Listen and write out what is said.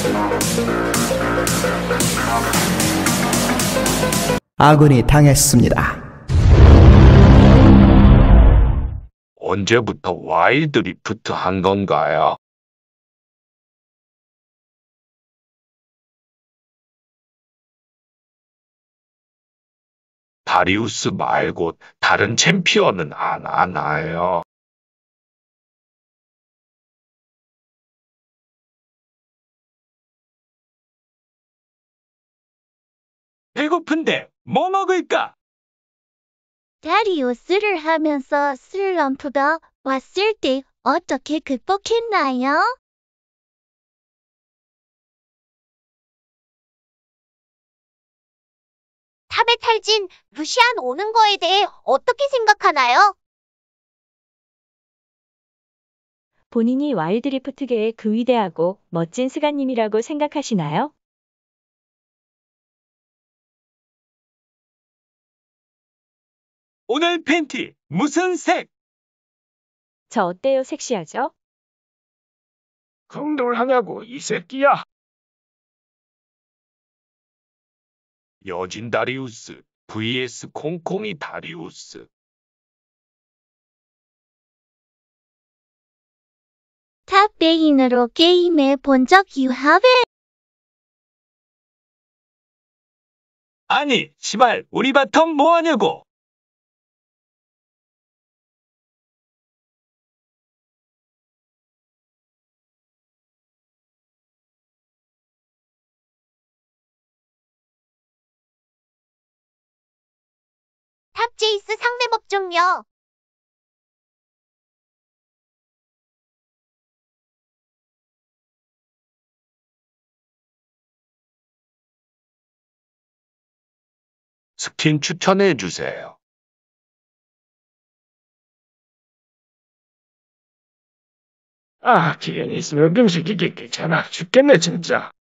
아군이 당했습니다. 언제부터 와일드 리프트 한 건가요? 다리우스 말고 다른 챔피언은 안 하나요? 배고픈데 뭐 먹을까? 다리우스를 하면서 슬럼프가 왔을 때 어떻게 극복했나요? 탑의 탈진, 루시안 오는 거에 대해 어떻게 생각하나요? 본인이 와일드리프트계의 그 위대하고 멋진 스가님이라고 생각하시나요? 오늘 팬티 무슨 색? 저 어때요? 섹시하죠? 흥돌하냐고 이 새끼야. 여진 다리우스 vs 콩콩이 다리우스. 탑 메인으로 게임해 본 적 유하회? 아니 시발 우리 바텀 뭐하냐고. 탑 제이스 상대 법 좀요. 스킨 추천해 주세요. 아, 기회는 있으면 음식 이게 귀찮아 죽겠네 진짜.